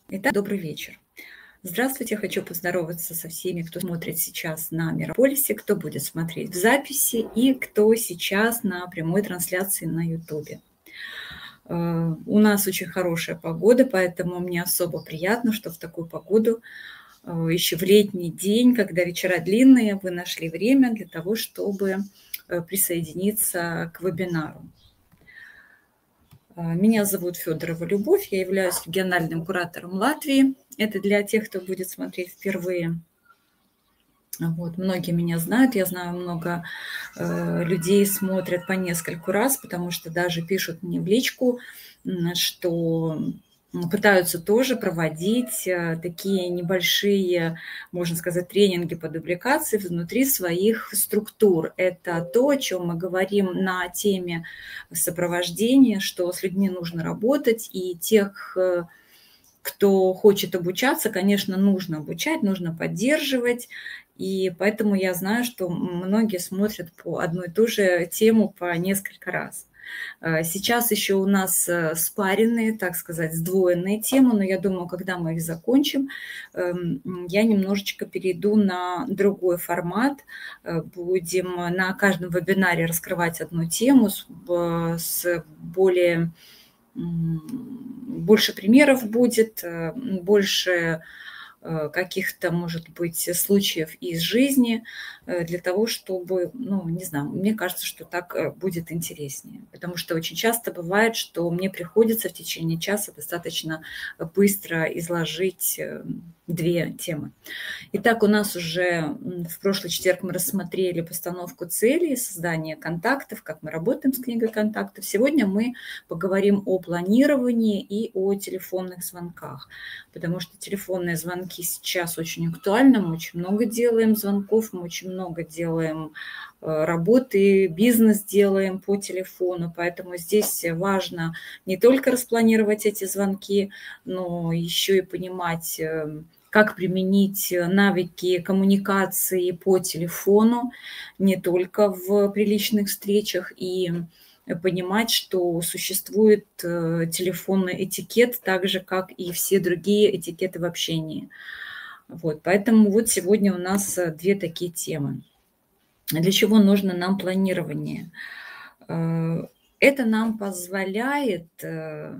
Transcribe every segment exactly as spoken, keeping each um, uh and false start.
Итак, добрый вечер. Здравствуйте, хочу поздороваться со всеми, кто смотрит сейчас на Мегаполисе, кто будет смотреть в записи и кто сейчас на прямой трансляции на Ютубе. Э, У нас очень хорошая погода, поэтому мне особо приятно, что в такую погоду, э, еще в летний день, когда вечера длинные, вы нашли время для того, чтобы э, присоединиться к вебинару. Э, Меня зовут Федорова Любовь, я являюсь региональным куратором Латвии. Это для тех, кто будет смотреть впервые. Вот, многие меня знают, я знаю, много э, людей смотрят по нескольку раз, потому что даже пишут мне в личку, м, что м, пытаются тоже проводить э, такие небольшие, можно сказать, тренинги по дубликации внутри своих структур. Это то, о чем мы говорим на теме сопровождения, что с людьми нужно работать, и тех, э, кто хочет обучаться, конечно, нужно обучать, нужно поддерживать. И поэтому я знаю, что многие смотрят по одну и ту же тему по несколько раз. Э, Сейчас еще у нас э, спаренные, так сказать, сдвоенные темы, но я думаю, когда мы их закончим, эм, я немножечко перейду на другой формат. Э, Будем на каждом вебинаре раскрывать одну тему с б- с более м, больше примеров будет, э, больше э, каких-то, может быть, случаев из жизни э, для того, чтобы, ну, не знаю, мне кажется, что так э, будет интереснее. Потому что очень часто бывает, что мне приходится в течение часа достаточно быстро изложить э, две темы. Итак, у нас уже в прошлый четверг мы рассмотрели постановку целей, создание контактов, как мы работаем с книгой контактов. Сегодня мы поговорим о планировании и о телефонных звонках, потому что телефонные звонки сейчас очень актуальны, мы очень много делаем звонков, мы очень много делаем э, работы, бизнес делаем по телефону, поэтому здесь важно не только распланировать эти звонки, но еще и понимать, э, как применить навыки коммуникации по телефону, не только в приличных встречах, и понимать, что существует э, телефонный этикет, так же, как и все другие этикеты в общении. Вот, поэтому вот сегодня у нас э, две такие темы. Для чего нужно нам планирование? Э, Это нам позволяет э,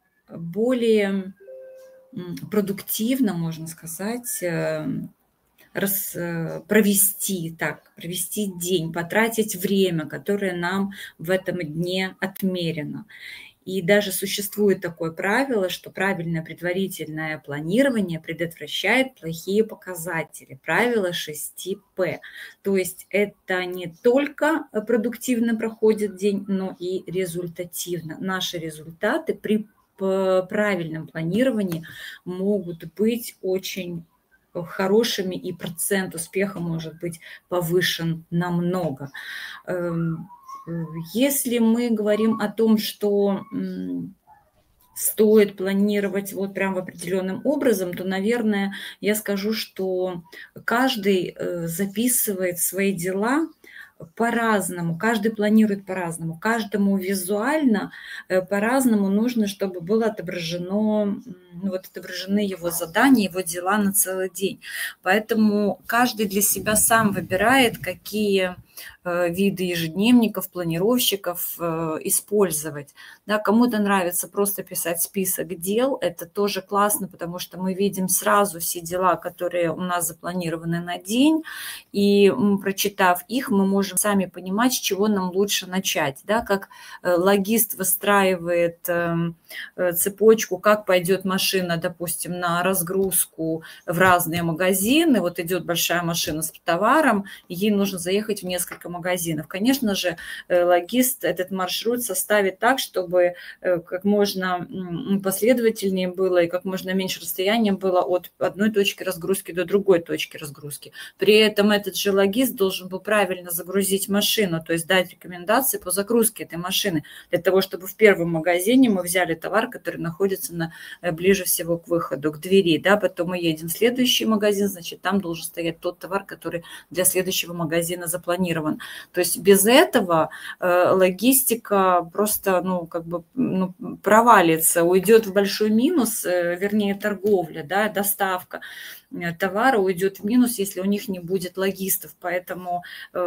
более м, продуктивно, можно сказать, э, рас, э, провести, так, провести день, потратить время, которое нам в этом дне отмерено. И даже существует такое правило, что правильное предварительное планирование предотвращает плохие показатели. Правило шести П. То есть это не только продуктивно проходит день, но и результативно. Наши результаты при правильном планировании могут быть очень хорошими, и процент успеха может быть повышен намного. Эм, Если мы говорим о том, что м, стоит планировать вот прям в определенным образом, то, наверное, я скажу, что каждый э, записывает свои дела по-разному, каждый планирует по-разному, каждому визуально э, по-разному нужно, чтобы было отображено, м, ну, вот отображены его задания, его дела на целый день. Поэтому каждый для себя сам выбирает, какие э, виды ежедневников, планировщиков э, использовать. Да, кому-то нравится просто писать список дел, это тоже классно, потому что мы видим сразу все дела, которые у нас запланированы на день, и м, прочитав их, мы можем сами понимать, с чего нам лучше начать, да, как э, логист выстраивает эм, э, цепочку, как пойдет машина, допустим, на разгрузку в разные магазины, вот идет большая машина с товаром, и ей нужно заехать в несколько магазинов. Конечно же, э, логист этот маршрут составит так, чтобы э, как можно м, последовательнее было и как можно меньше расстояния было от одной точки разгрузки до другой точки разгрузки. При этом этот же логист должен был правильно загрузить машину, то есть дать рекомендации по загрузке этой машины, для того, чтобы в первом магазине мы взяли товар, который находится на, э, ближе всего к выходу, к двери, да, потом мы едем в следующий магазин, значит, там должен стоять тот товар, который для следующего магазина запланирован. запланирован. То есть без этого логистика просто, ну, как бы, ну, провалится, уйдет в большой минус, вернее, торговля, да, доставка товара уйдет в минус, если у них не будет логистов. Поэтому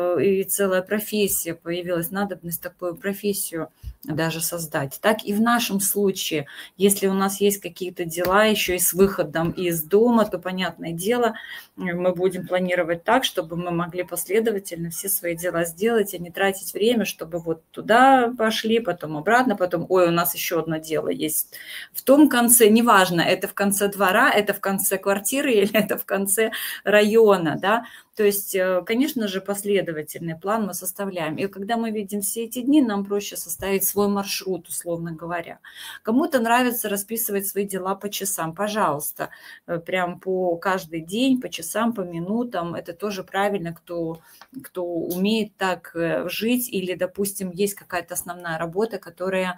и целая профессия появилась, надобность такую профессию даже создать. Так и в нашем случае, если у нас есть какие-то дела еще и с выходом из дома, то, понятное дело, мы будем планировать так, чтобы мы могли последовательно все свои дела сделать, а не тратить время, чтобы вот туда пошли, потом обратно, потом, ой, у нас еще одно дело есть в том конце, неважно, это в конце двора, это в конце квартиры или это в конце района, да, то есть, конечно же, последовательный план мы составляем. И когда мы видим все эти дни, нам проще составить свой маршрут, условно говоря. Кому-то нравится расписывать свои дела по часам. Пожалуйста, прям по каждый день, по часам, по минутам. Это тоже правильно, кто, кто умеет так жить. Или, допустим, есть какая-то основная работа, которая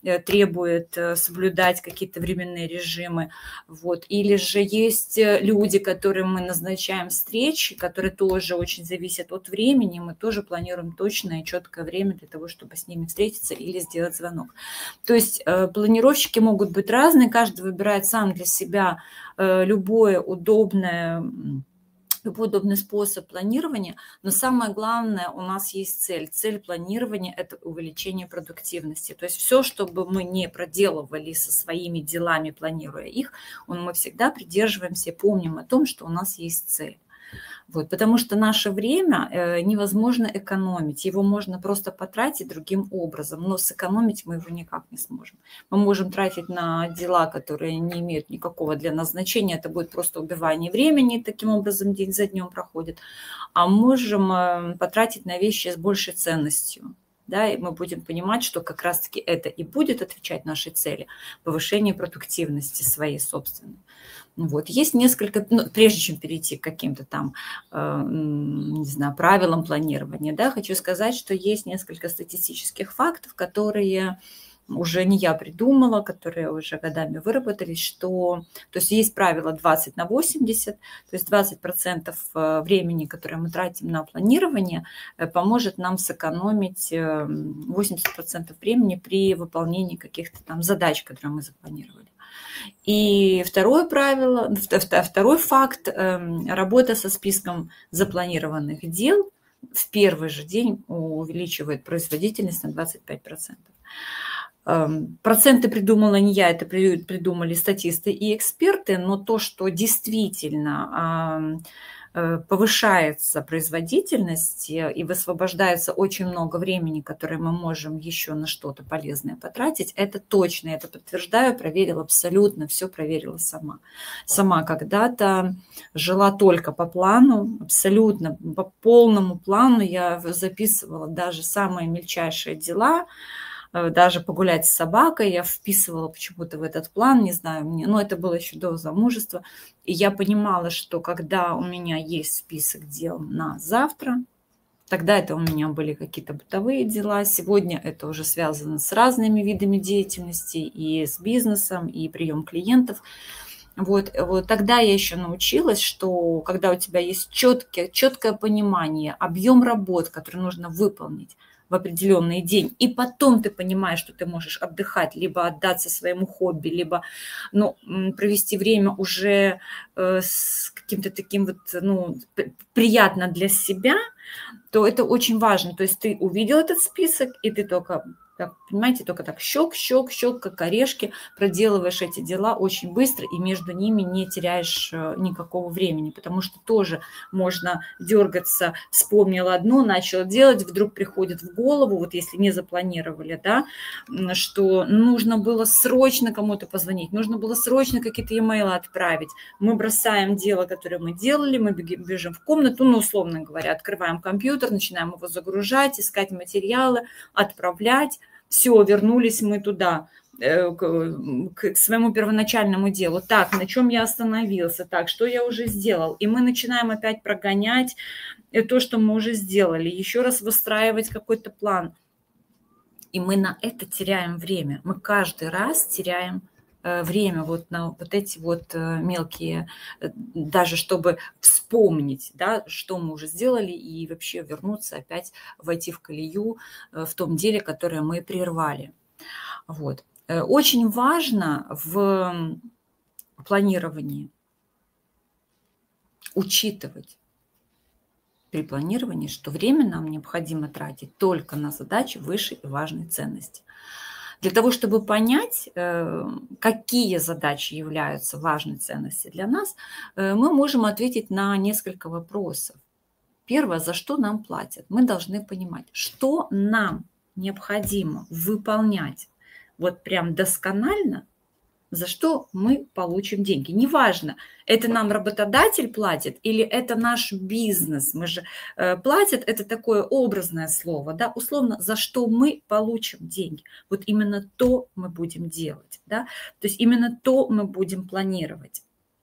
требует соблюдать какие-то временные режимы. Вот. Или же есть люди, которым мы назначаем встречи, которые тоже очень зависят от времени. Мы тоже планируем точное и четкое время для того, чтобы с ними встретиться или сделать звонок. То есть планировщики могут быть разные, каждый выбирает сам для себя любое удобное любой удобный способ планирования, но самое главное, у нас есть цель. Цель планирования – это увеличение продуктивности. То есть все, что бы мы не проделывали со своими делами, планируя их, мы всегда придерживаемся и помним о том, что у нас есть цель. Вот, потому что наше время невозможно экономить, его можно просто потратить другим образом, но сэкономить мы его никак не сможем. Мы можем тратить на дела, которые не имеют никакого для нас значения, это будет просто убивание времени, таким образом день за днем проходит, а можем потратить на вещи с большей ценностью. Да, и мы будем понимать, что как раз-таки это и будет отвечать нашей цели – повышение продуктивности своей собственной. Вот. Есть несколько, ну, прежде чем перейти к каким-то там, э, не знаю, правилам планирования, да, хочу сказать, что есть несколько статистических фактов, которые уже не я придумала, которые уже годами выработались, что, то есть есть правило двадцать на восемьдесят, то есть двадцать процентов времени, которое мы тратим на планирование, поможет нам сэкономить восемьдесят процентов времени при выполнении каких-то там задач, которые мы запланировали. И второе правило, второй факт, работа со списком запланированных дел в первый же день увеличивает производительность на двадцать пять процентов. Проценты придумала не я, это придумали статисты и эксперты, но то, что действительно повышается производительность и высвобождается очень много времени, которое мы можем еще на что-то полезное потратить, это точно, это подтверждаю, проверила абсолютно, все проверила сама. Сама когда-то жила только по плану, абсолютно по полному плану, я записывала даже самые мельчайшие дела, даже погулять с собакой, я вписывала почему-то в этот план, не знаю, мне, но это было еще до замужества, и я понимала, что когда у меня есть список дел на завтра, тогда это у меня были какие-то бытовые дела, сегодня это уже связано с разными видами деятельности, и с бизнесом, и прием клиентов. Вот, вот тогда я еще научилась, что когда у тебя есть четкое, четкое понимание, объем работ, который нужно выполнить в определенный день, и потом ты понимаешь, что ты можешь отдыхать, либо отдаться своему хобби, либо, ну, провести время уже э, с каким-то таким вот, ну, приятно для себя, то это очень важно. То есть ты увидел этот список, и ты только, так, понимаете, только так щелк, щелк, щелк, как орешки, проделываешь эти дела очень быстро, и между ними не теряешь никакого времени, потому что тоже можно дергаться, вспомнил одно, начал делать, вдруг приходит в голову, вот если не запланировали, да, что нужно было срочно кому-то позвонить, нужно было срочно какие-то e-mail отправить. Мы бросаем дело, которое мы делали, мы бежим в комнату, ну, условно говоря, открываем компьютер, начинаем его загружать, искать материалы, отправлять. Все, вернулись мы туда, к своему первоначальному делу. Так, на чем я остановился? Так, что я уже сделал? И мы начинаем опять прогонять то, что мы уже сделали, еще раз выстраивать какой-то план. И мы на это теряем время. Мы каждый раз теряем время вот на вот эти вот мелкие, даже чтобы вспомнить, да, что мы уже сделали, и вообще вернуться опять, войти в колею в том деле, которое мы прервали. Вот. Очень важно в планировании учитывать при планировании, что время нам необходимо тратить только на задачи высшей и важной ценности. Для того, чтобы понять, какие задачи являются важной ценностью для нас, мы можем ответить на несколько вопросов. Первое, за что нам платят? Мы должны понимать, что нам необходимо выполнять вот прям досконально, за что мы получим деньги. Неважно, это нам работодатель платит или это наш бизнес. Мы же э, платят, это такое образное слово, да, условно, за что мы получим деньги. Вот именно то мы будем делать, да, то есть именно то мы будем планировать.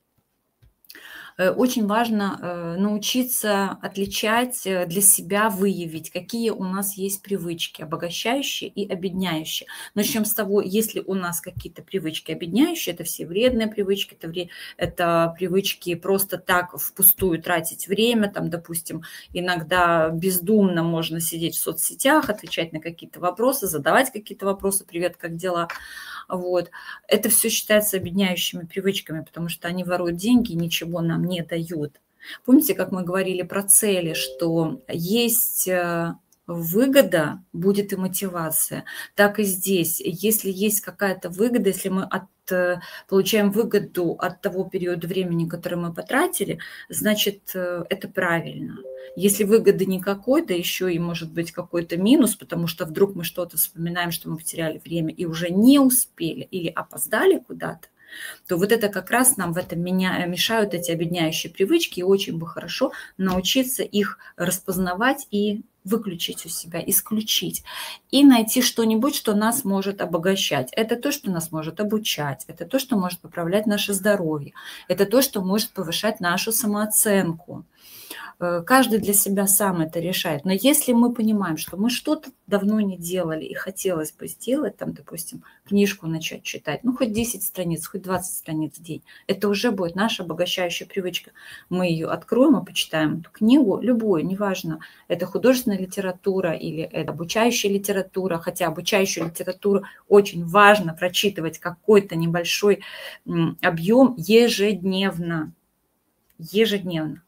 Очень важно научиться отличать, для себя выявить, какие у нас есть привычки, обогащающие и обедняющие. Начнем с того, если у нас какие-то привычки обедняющие, это все вредные привычки, это, вре... это привычки просто так впустую тратить время, там, допустим, иногда бездумно можно сидеть в соцсетях, отвечать на какие-то вопросы, задавать какие-то вопросы, привет, как дела? Вот. Это все считается обедняющими привычками, потому что они воруют деньги и ничего нам не дают. Помните, как мы говорили про цели, что есть выгода, будет и мотивация. Так и здесь. Если есть какая-то выгода, если мы от, получаем выгоду от того периода времени, который мы потратили, значит, это правильно. Если выгоды никакой, да еще и может быть какой-то минус, потому что вдруг мы что-то вспоминаем, что мы потеряли время и уже не успели или опоздали куда-то, то вот это как раз нам в этом мешают эти обедняющие привычки, и очень бы хорошо научиться их распознавать и выключить у себя, исключить, и найти что-нибудь, что нас может обогащать. Это то, что нас может обучать, это то, что может поправлять наше здоровье, это то, что может повышать нашу самооценку. Каждый для себя сам это решает. Но если мы понимаем, что мы что-то давно не делали и хотелось бы сделать, там, допустим, книжку начать читать, ну, хоть десять страниц, хоть двадцать страниц в день, это уже будет наша обогащающая привычка. Мы ее откроем и почитаем эту книгу, любую, неважно, это художественная литература или это обучающая литература, хотя обучающую литературу очень важно прочитывать какой-то небольшой объем ежедневно. Ежедневно.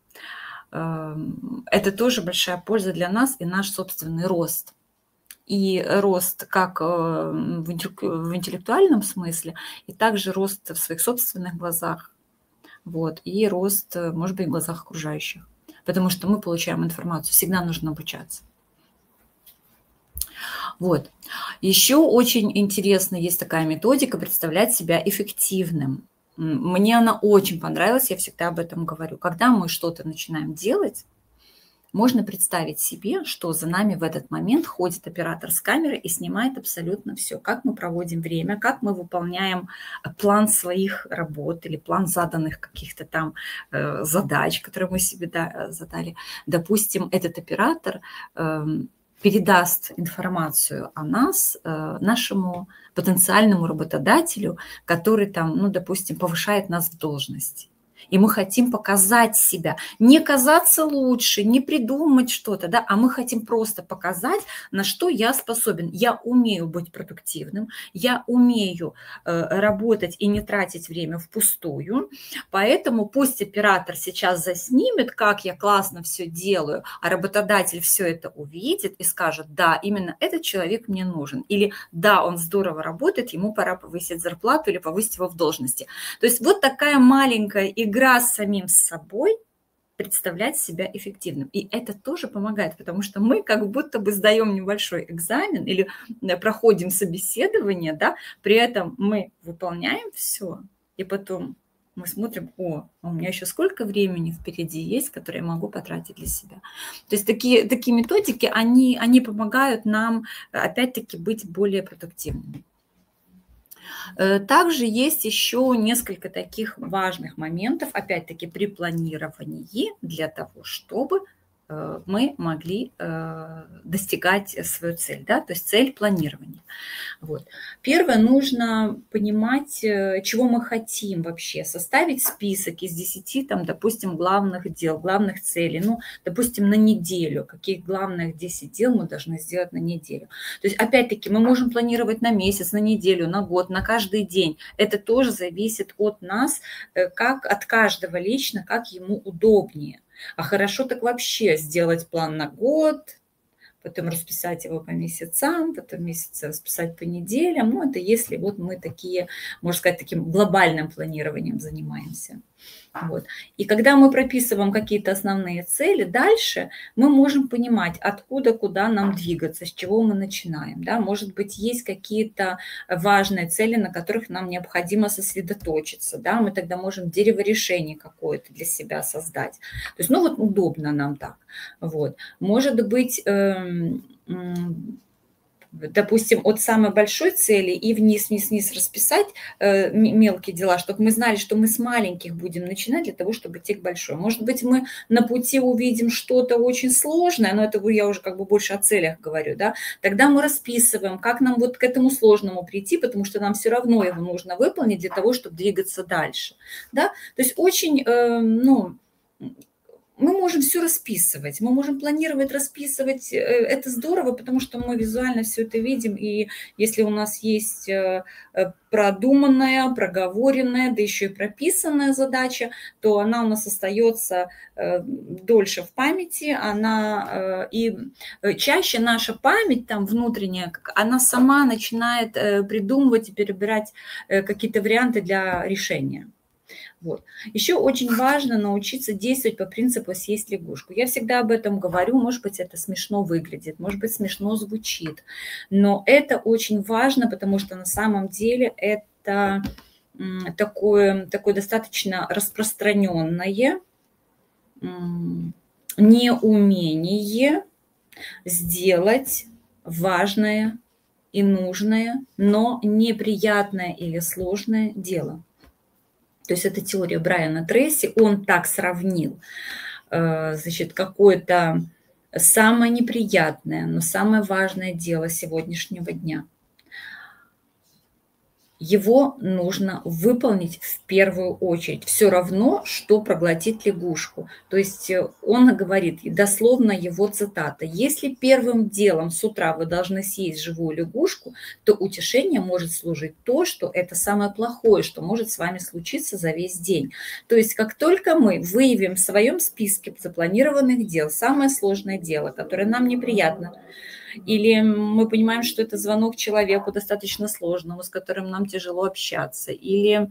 Это тоже большая польза для нас и наш собственный рост. И рост как в интеллектуальном смысле, и также рост в своих собственных глазах, вот, и рост, может быть, в глазах окружающих. Потому что мы получаем информацию, всегда нужно обучаться. Вот. Еще очень интересно, есть такая методика представлять себя эффективным. Мне она очень понравилась, я всегда об этом говорю. Когда мы что-то начинаем делать, можно представить себе, что за нами в этот момент ходит оператор с камерой и снимает абсолютно все. Как мы проводим время, как мы выполняем план своих работ или план заданных каких-то там э, задач, которые мы себе да, задали. Допустим, этот оператор э, передаст информацию о нас э, нашему потенциальному работодателю, который там, ну, допустим, повышает нас в должности. И мы хотим показать себя, не казаться лучше, не придумать что-то, да, а мы хотим просто показать, на что я способен. Я умею быть продуктивным, я умею э, работать и не тратить время впустую, поэтому пусть оператор сейчас заснимет, как я классно все делаю, а работодатель все это увидит и скажет, да, именно этот человек мне нужен, или да, он здорово работает, ему пора повысить зарплату или повысить его в должности. То есть вот такая маленькая игра с самим собой, представлять себя эффективным. И это тоже помогает, потому что мы как будто бы сдаем небольшой экзамен или проходим собеседование, да, при этом мы выполняем все, и потом мы смотрим, о, у меня еще сколько времени впереди есть, которое я могу потратить для себя. То есть такие, такие методики, они, они помогают нам, опять-таки, быть более продуктивными. Также есть еще несколько таких важных моментов, опять-таки, при планировании для того, чтобы мы могли достигать свою цель, да, то есть цель планирования. Вот. Первое, нужно понимать, чего мы хотим вообще, составить список из десяти, там, допустим, главных дел, главных целей, ну, допустим, на неделю, каких главных десять дел мы должны сделать на неделю. То есть, опять-таки, мы можем планировать на месяц, на неделю, на год, на каждый день. Это тоже зависит от нас, как от каждого лично, как ему удобнее. А хорошо так вообще сделать план на год, потом расписать его по месяцам, потом месяцы расписать по неделям. Ну, это если вот мы такие, можно сказать, таким глобальным планированием занимаемся. Вот. И когда мы прописываем какие-то основные цели, дальше мы можем понимать, откуда, куда нам двигаться, с чего мы начинаем. Да? Может быть, есть какие-то важные цели, на которых нам необходимо сосредоточиться. Да? Мы тогда можем дерево решений какое-то для себя создать. То есть, ну вот удобно нам так. Вот. Может быть, эм, эм, допустим, от самой большой цели и вниз, вниз, вниз расписать э, мелкие дела, чтобы мы знали, что мы с маленьких будем начинать для того, чтобы идти к большой. Может быть, мы на пути увидим что-то очень сложное, но это я уже как бы больше о целях говорю, да, тогда мы расписываем, как нам вот к этому сложному прийти, потому что нам все равно его нужно выполнить для того, чтобы двигаться дальше, да. То есть очень, э, ну... мы можем все расписывать, мы можем планировать, расписывать. Это здорово, потому что мы визуально все это видим. И если у нас есть продуманная, проговоренная, да еще и прописанная задача, то она у нас остается дольше в памяти. Она, и чаще наша память там внутренняя, она сама начинает придумывать и перебирать какие-то варианты для решения. Вот. Еще очень важно научиться действовать по принципу «съесть лягушку». Я всегда об этом говорю, может быть, это смешно выглядит, может быть, смешно звучит, но это очень важно, потому что на самом деле это такое, такое достаточно распространенное неумение сделать важное и нужное, но неприятное или сложное дело. То есть это теория Брайана Трейси, он так сравнил, значит, какое-то самое неприятное, но самое важное дело сегодняшнего дня. Его нужно выполнить в первую очередь. Все равно, что проглотить лягушку. То есть он говорит, дословно его цитата: «Если первым делом с утра вы должны съесть живую лягушку, то утешение может служить то, что это самое плохое, что может с вами случиться за весь день». То есть как только мы выявим в своем списке запланированных дел самое сложное дело, которое нам неприятно, или мы понимаем, что это звонок человеку достаточно сложному, с которым нам тяжело общаться, или,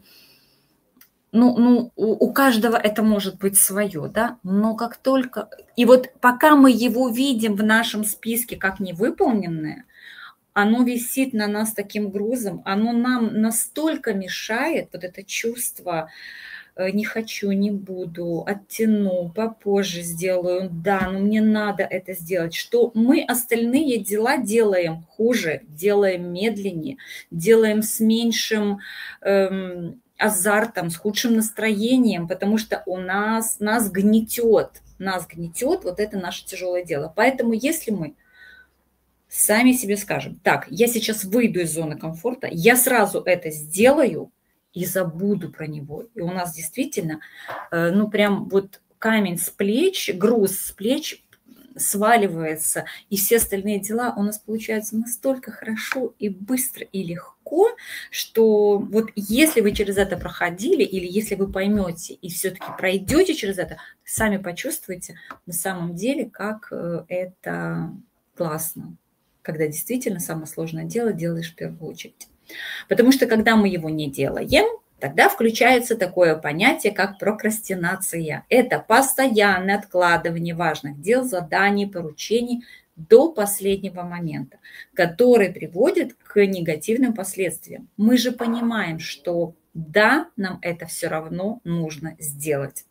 ну, ну у, у каждого это может быть свое, да, но как только, и вот пока мы его видим в нашем списке как невыполненное, оно висит на нас таким грузом, оно нам настолько мешает, вот это чувство «не хочу, не буду, оттяну, попозже сделаю, да, но мне надо это сделать», что мы остальные дела делаем хуже, делаем медленнее, делаем с меньшим эм, азартом, с худшим настроением, потому что у нас, нас гнетет, нас гнетет вот это наше тяжелое дело. Поэтому если мы сами себе скажем: так, я сейчас выйду из зоны комфорта, я сразу это сделаю, и забуду про него. И у нас действительно, ну, прям вот камень с плеч, груз с плеч сваливается, и все остальные дела у нас получаются настолько хорошо и быстро и легко, что вот если вы через это проходили, или если вы поймете и все-таки пройдете через это, сами почувствуете на самом деле, как это классно, когда действительно самое сложное дело делаешь в первую очередь. Потому что когда мы его не делаем, тогда включается такое понятие, как прокрастинация. Это постоянное откладывание важных дел, заданий, поручений до последнего момента, который приводит к негативным последствиям. Мы же понимаем, что да, нам это все равно нужно сделать.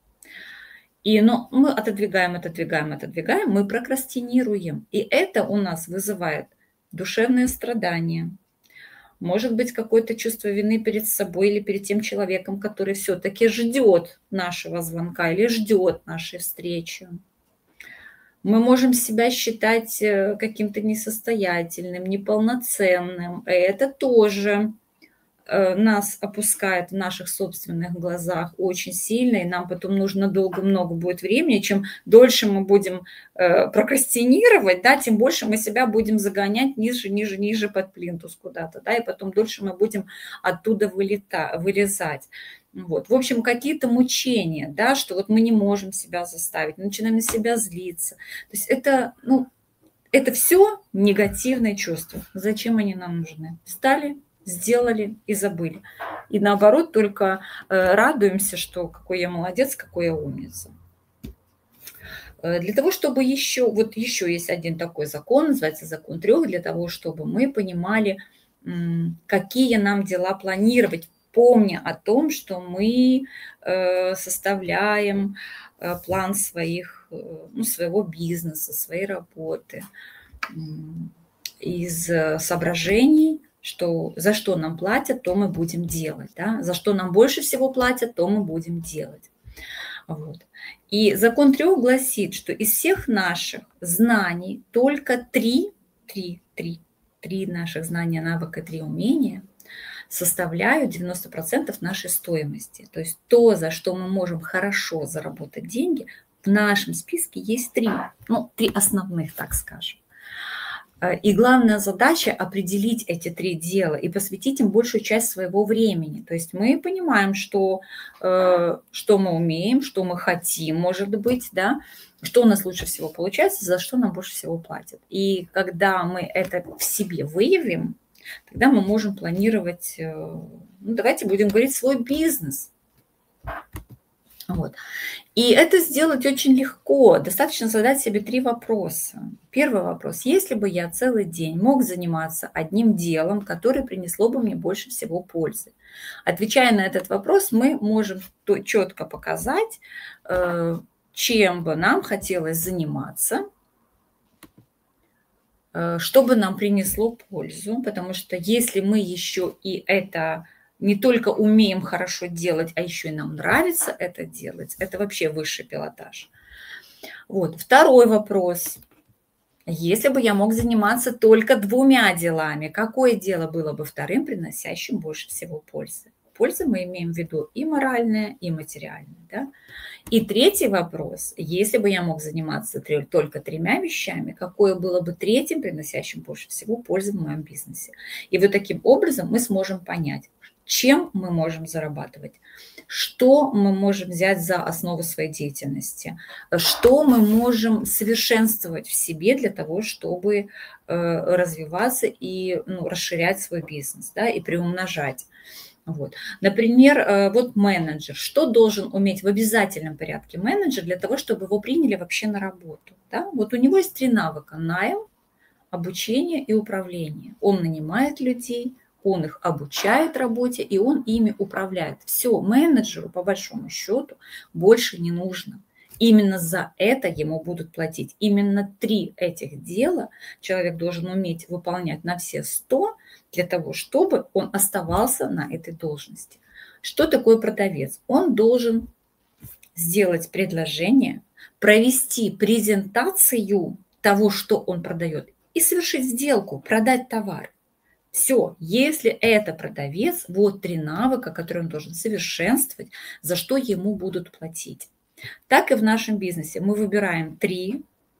И, но мы отодвигаем, отодвигаем, отодвигаем, мы прокрастинируем. И это у нас вызывает душевные страдания. Может быть, какое-то чувство вины перед собой или перед тем человеком, который все-таки ждет нашего звонка или ждет нашей встречи. Мы можем себя считать э, каким-то несостоятельным, неполноценным. И это тоже э, нас опускает в наших собственных глазах очень сильно, и нам потом нужно долго много будет времени. Чем дольше мы будем э, прокрастинировать, да, тем больше мы себя будем загонять ниже, ниже, ниже под плинтус куда-то, да, и потом дольше мы будем оттуда вылета, вылезать. Вот. В общем, какие-то мучения, да, что вот мы не можем себя заставить, начинаем на себя злиться. То есть это, ну, это все негативные чувства. Зачем они нам нужны? Встали, сделали и забыли. И наоборот, только э, радуемся, что какой я молодец, какой я умница. Э, Для того, чтобы еще, вот еще есть один такой закон, называется закон трех, для того, чтобы мы понимали, м, какие нам дела планировать, помня о том, что мы э, составляем э, план своих, э, ну, своего бизнеса, своей работы м, из э, соображений, что за что нам платят, то мы будем делать, да? За что нам больше всего платят, то мы будем делать. Вот. И закон трех гласит, что из всех наших знаний только три, три, три, три наших знания, навыка, три умения составляют девяносто процентов нашей стоимости. То есть то, за что мы можем хорошо заработать деньги, в нашем списке есть три, ну, три основных, так скажем. И главная задача определить эти три дела и посвятить им большую часть своего времени. То есть мы понимаем, что, э, что мы умеем, что мы хотим, может быть, да, что у нас лучше всего получается, за что нам больше всего платят. И когда мы это в себе выявим, тогда мы можем планировать, э, ну, давайте будем говорить, свой бизнес. Вот. И это сделать очень легко. Достаточно задать себе три вопроса. Первый вопрос. Если бы я целый день мог заниматься одним делом, которое принесло бы мне больше всего пользы? Отвечая на этот вопрос, мы можем четко показать, чем бы нам хотелось заниматься, чтобы нам принесло пользу. Потому что если мы еще и это... не только умеем хорошо делать, а еще и нам нравится это делать, это вообще высший пилотаж. Вот. Второй вопрос. Если бы я мог заниматься только двумя делами, какое дело было бы вторым, приносящим больше всего пользы? Пользы мы имеем в виду и моральная, и материальная. Да? И третий вопрос. Если бы я мог заниматься только тремя вещами, какое было бы третьим, приносящим больше всего пользы в моем бизнесе? И вот таким образом мы сможем понять, чем мы можем зарабатывать, что мы можем взять за основу своей деятельности, что мы можем совершенствовать в себе для того, чтобы э, развиваться и, ну, расширять свой бизнес, да, и приумножать. Вот. Например, э, вот менеджер. Что должен уметь в обязательном порядке менеджер для того, чтобы его приняли вообще на работу? Да? Вот у него есть три навыка: найм, обучение и управление. Он нанимает людей, он их обучает работе, и он ими управляет. Все, менеджеру, по большому счету, больше не нужно. Именно за это ему будут платить. Именно три этих дела человек должен уметь выполнять на все сто для того, чтобы он оставался на этой должности. Что такое продавец? Он должен сделать предложение, провести презентацию того, что он продает, и совершить сделку, продать товар. Все, если это продавец, вот три навыка, которые он должен совершенствовать, за что ему будут платить. Так и в нашем бизнесе мы выбираем три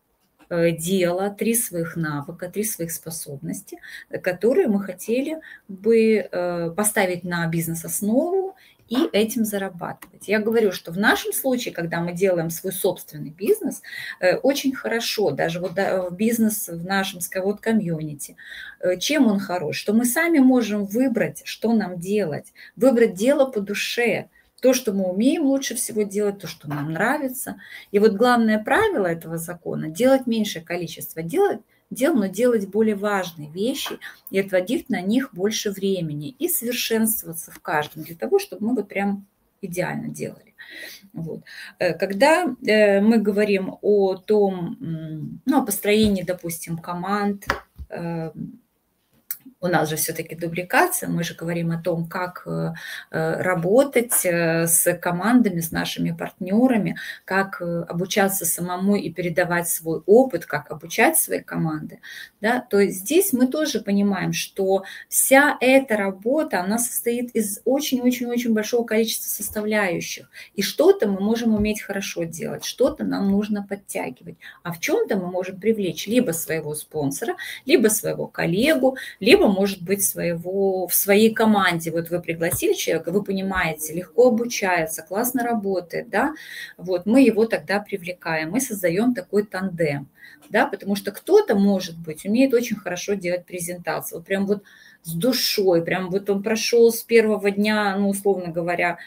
дела, три своих навыка, три своих способности, которые мы хотели бы поставить на бизнес-основу и этим зарабатывать. Я говорю, что в нашем случае, когда мы делаем свой собственный бизнес, очень хорошо, даже вот бизнес в нашем Skyward комьюнити, чем он хорош, что мы сами можем выбрать, что нам делать, выбрать дело по душе, то, что мы умеем лучше всего делать, то, что нам нравится. И вот главное правило этого закона – делать меньшее количество дел, дел, но делать более важные вещи и отводить на них больше времени и совершенствоваться в каждом для того, чтобы мы вот прям идеально делали. Вот. Когда мы говорим о том, ну, о построении, допустим, команд, У нас же все-таки дубликация, мы же говорим о том, как работать с командами, с нашими партнерами, как обучаться самому и передавать свой опыт, как обучать свои команды. Да? То есть здесь мы тоже понимаем, что вся эта работа, она состоит из очень-очень-очень большого количества составляющих. И что-то мы можем уметь хорошо делать, что-то нам нужно подтягивать. А в чем-то мы можем привлечь либо своего спонсора, либо своего коллегу, либо, может быть, своего, в своей команде. Вот вы пригласили человека, вы понимаете, легко обучается, классно работает, да, вот мы его тогда привлекаем, мы создаем такой тандем, да, потому что кто-то, может быть, умеет очень хорошо делать презентацию, вот прям вот с душой, прям вот он прошел с первого дня, ну, условно говоря,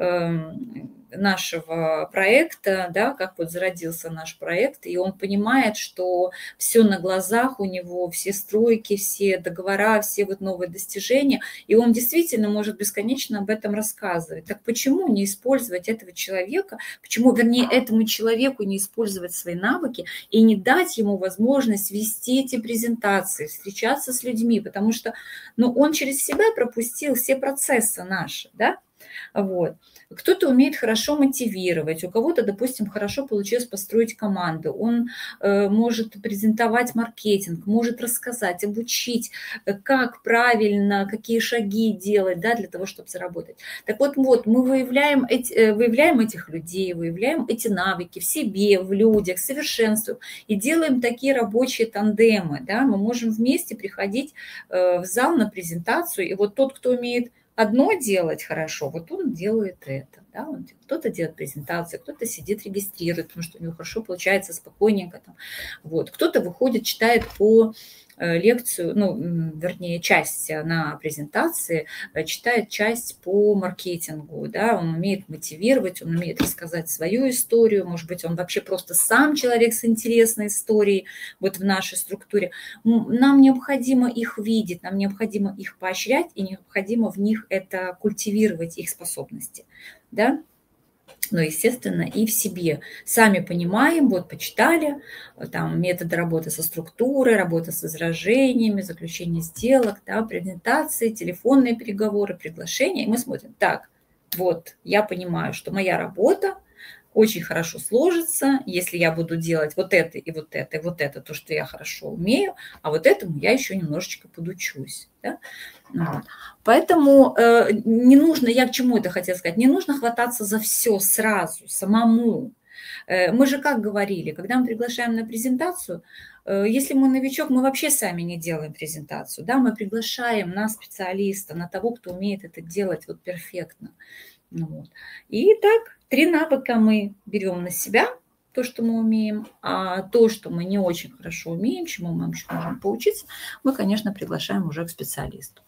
нашего проекта, да, как вот зародился наш проект, и он понимает, что все на глазах у него, все стройки, все договора, все вот новые достижения, и он действительно может бесконечно об этом рассказывать. Так почему не использовать этого человека, почему, вернее, этому человеку не использовать свои навыки и не дать ему возможность вести эти презентации, встречаться с людьми, потому что, ну, он через себя пропустил все процессы наши, да, вот. Кто-то умеет хорошо мотивировать, у кого-то, допустим, хорошо получилось построить команду, он э, может презентовать маркетинг, может рассказать, обучить, как правильно, какие шаги делать, да, для того, чтобы заработать. Так вот, вот мы выявляем, эти, выявляем этих людей, выявляем эти навыки в себе, в людях, совершенствуем и делаем такие рабочие тандемы. Да? Мы можем вместе приходить э, в зал на презентацию, и вот тот, кто умеет одно делать хорошо, вот он делает это. Да? Кто-то делает презентацию, кто-то сидит, регистрирует, потому что у него хорошо получается, спокойненько. Там. Вот. Кто-то выходит, читает по лекцию, ну, вернее, часть на презентации, читает часть по маркетингу, да, он умеет мотивировать, он умеет рассказать свою историю, может быть, он вообще просто сам человек с интересной историей вот в нашей структуре. Нам необходимо их видеть, нам необходимо их поощрять и необходимо в них это культивировать, их способности, да. Но, естественно, и в себе. Сами понимаем, вот почитали, там методы работы со структурой, работа с возражениями, заключение сделок, да, презентации, телефонные переговоры, приглашения. И мы смотрим, так, вот я понимаю, что моя работа очень хорошо сложится, если я буду делать вот это и вот это, и вот это, то, что я хорошо умею, а вот этому я еще немножечко подучусь. Да? Вот. Поэтому э, не нужно, я к чему это хотела сказать, не нужно хвататься за все сразу, самому. Э, мы же как говорили, когда мы приглашаем на презентацию, э, если мы новичок, мы вообще сами не делаем презентацию, да? Мы приглашаем на специалиста, на того, кто умеет это делать вот перфектно. Вот. И так, три навыка мы берем на себя, то, что мы умеем, а то, что мы не очень хорошо умеем, чему мы еще можем поучиться, мы, конечно, приглашаем уже к специалисту.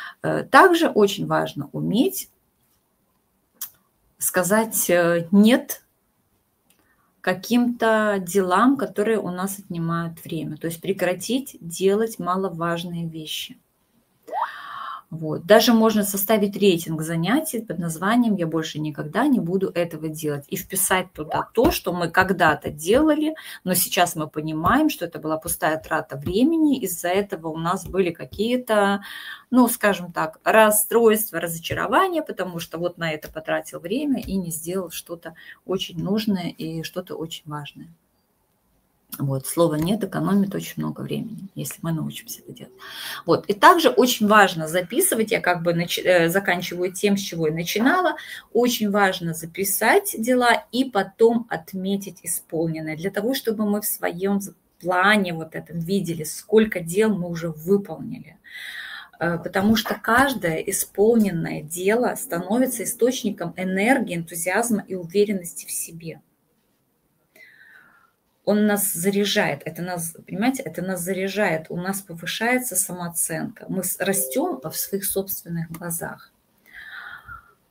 Также очень важно уметь сказать «нет» каким-то делам, которые у нас отнимают время, то есть прекратить делать маловажные вещи. Вот. Даже можно составить рейтинг занятий под названием «Я больше никогда не буду этого делать» и вписать туда то, что мы когда-то делали, но сейчас мы понимаем, что это была пустая трата времени, из-за этого у нас были какие-то, ну, скажем так, расстройства, разочарования, потому что вот на это потратил время и не сделал что-то очень нужное и что-то очень важное. Вот, слово «нет» экономит очень много времени, если мы научимся это делать. Вот, и также очень важно записывать, я как бы нач... заканчиваю тем, с чего я начинала, очень важно записать дела и потом отметить исполненное, для того, чтобы мы в своем плане вот этом видели, сколько дел мы уже выполнили. Потому что каждое исполненное дело становится источником энергии, энтузиазма и уверенности в себе. Он нас заряжает, это нас, понимаете, это нас заряжает, у нас повышается самооценка, мы растем в своих собственных глазах.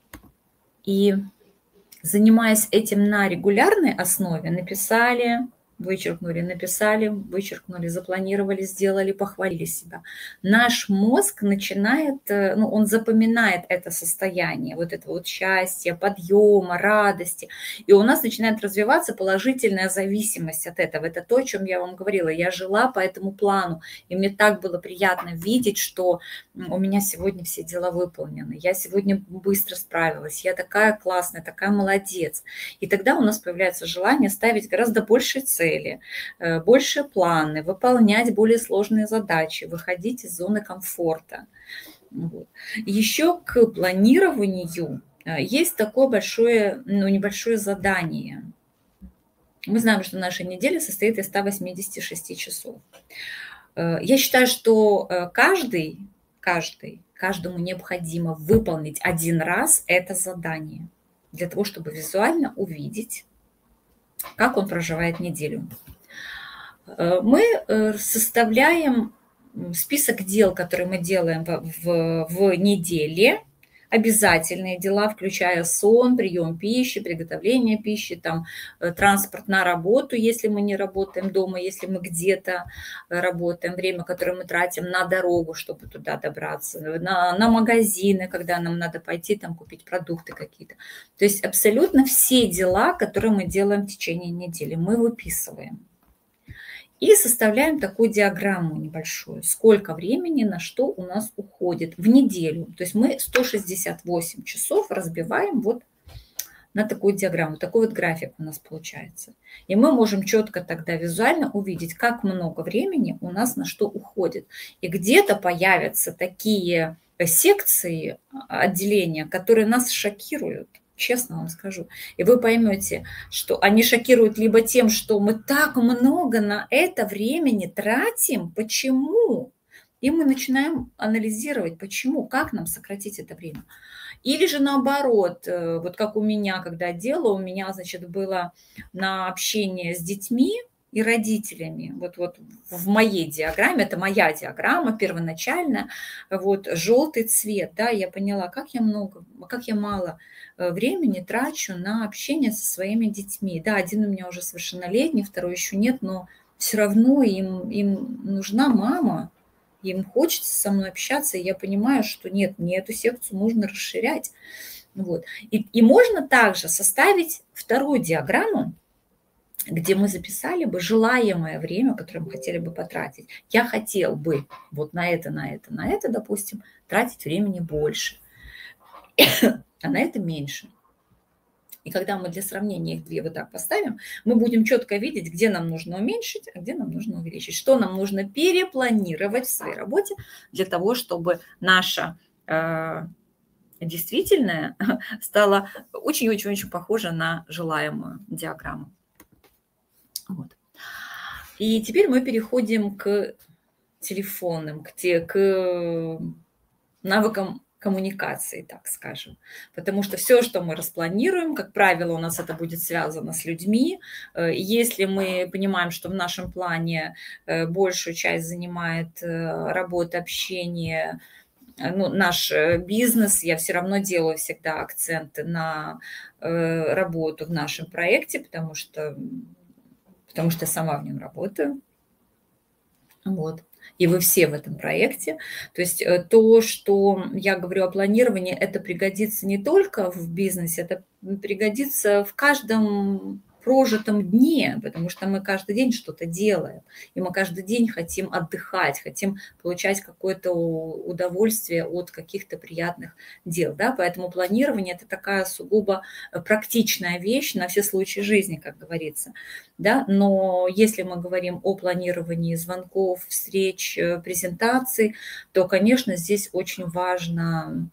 И занимаясь этим на регулярной основе, написали вычеркнули, написали, вычеркнули, запланировали, сделали, похвалили себя. Наш мозг начинает, ну, он запоминает это состояние, вот это вот счастье, подъема, радости, и у нас начинает развиваться положительная зависимость от этого. Это то, о чем я вам говорила. Я жила по этому плану, и мне так было приятно видеть, что у меня сегодня все дела выполнены, я сегодня быстро справилась, я такая классная, такая молодец. И тогда у нас появляется желание ставить гораздо большие цели, больше планы, выполнять более сложные задачи, выходить из зоны комфорта. Вот. Еще к планированию есть такое большое, ну, небольшое задание. Мы знаем, что наша неделя состоит из ста восьмидесяти шести часов. Я считаю, что каждый, каждый, каждому необходимо выполнить один раз это задание для того, чтобы визуально увидеть, как он проживает неделю. Мы составляем список дел, которые мы делаем в, в неделе, обязательные дела, включая сон, прием пищи, приготовление пищи, там, транспорт на работу, если мы не работаем дома, если мы где-то работаем, время, которое мы тратим на дорогу, чтобы туда добраться, на, на магазины, когда нам надо пойти там, купить продукты какие-то. То есть абсолютно все дела, которые мы делаем в течение недели, мы выписываем. И составляем такую диаграмму небольшую, сколько времени на что у нас уходит в неделю. То есть мы сто шестьдесят восемь часов разбиваем вот на такую диаграмму. Такой вот график у нас получается. И мы можем четко тогда визуально увидеть, как много времени у нас на что уходит. И где-то появятся такие секции, отделения, которые нас шокируют. Честно вам скажу. И вы поймете, что они шокируют либо тем, что мы так много на это времени тратим. Почему? И мы начинаем анализировать, почему, как нам сократить это время. Или же наоборот, вот как у меня, когда делала, у меня, значит, было на общение с детьми и родителями. Вот, вот в моей диаграмме, это моя диаграмма первоначальная, вот желтый цвет, да, я поняла, как я много, как я мало времени трачу на общение со своими детьми. Да, один у меня уже совершеннолетний, второй еще нет, но все равно им, им нужна мама, им хочется со мной общаться, и я понимаю, что нет, мне эту секцию нужно расширять. Вот. И, и можно также составить вторую диаграмму, где мы записали бы желаемое время, которое мы хотели бы потратить. Я хотел бы вот на это, на это, на это, допустим, тратить времени больше, а на это меньше. И когда мы для сравнения их две вот так поставим, мы будем четко видеть, где нам нужно уменьшить, а где нам нужно увеличить, что нам нужно перепланировать в своей работе для того, чтобы наша э, действительная стала очень-очень-очень похожа на желаемую диаграмму. Вот. И теперь мы переходим к телефонным, к, те, к навыкам коммуникации, так скажем. Потому что все, что мы распланируем, как правило, у нас это будет связано с людьми. Если мы понимаем, что в нашем плане большую часть занимает работа, общение, ну, наш бизнес, я все равно делаю всегда акценты на работу в нашем проекте, потому что, потому что я сама в нем работаю. Вот. И вы все в этом проекте. То есть то, что я говорю о планировании, это пригодится не только в бизнесе, это пригодится в каждом прожитом дне, потому что мы каждый день что-то делаем, и мы каждый день хотим отдыхать, хотим получать какое-то удовольствие от каких-то приятных дел. Да? Поэтому планирование – это такая сугубо практичная вещь на все случаи жизни, как говорится. Да? Но если мы говорим о планировании звонков, встреч, презентаций, то, конечно, здесь очень важно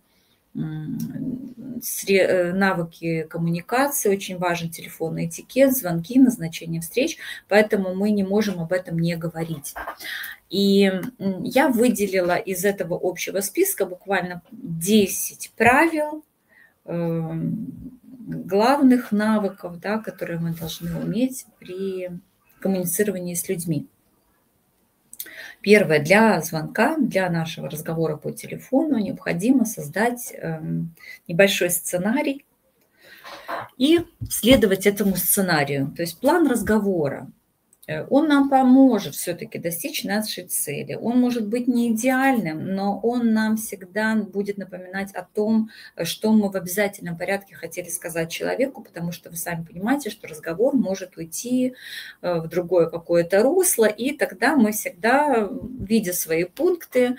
навыки коммуникации, очень важен телефонный этикет, звонки, назначение встреч, поэтому мы не можем об этом не говорить. И я выделила из этого общего списка буквально десять правил, главных навыков, да, которые мы должны уметь при коммуницировании с людьми. Первое, для звонка, для нашего разговора по телефону необходимо создать небольшой сценарий и следовать этому сценарию. То есть план разговора. он нам поможет все-таки достичь нашей цели. Он может быть не идеальным, но он нам всегда будет напоминать о том, что мы в обязательном порядке хотели сказать человеку, потому что вы сами понимаете, что разговор может уйти в другое какое-то русло, и тогда мы всегда, видя свои пункты,